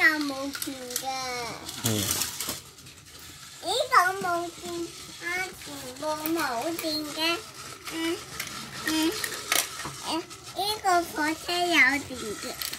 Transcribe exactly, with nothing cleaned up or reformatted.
個冇電嘅。 嗯。 呢個冇電，啊全部冇電嘅。嗯嗯誒，呢個火車有電嘅。